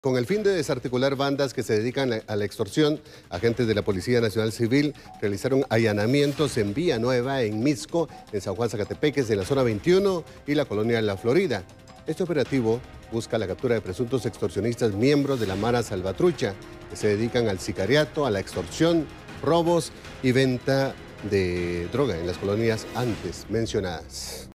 Con el fin de desarticular bandas que se dedican a la extorsión, agentes de la Policía Nacional Civil realizaron allanamientos en Vía Nueva, en Mixco, en San Juan Zacatepeques, en la zona 21 y la colonia La Florida. Este operativo busca la captura de presuntos extorsionistas miembros de la Mara Salvatrucha, que se dedican al sicariato, a la extorsión, robos y venta de droga en las colonias antes mencionadas.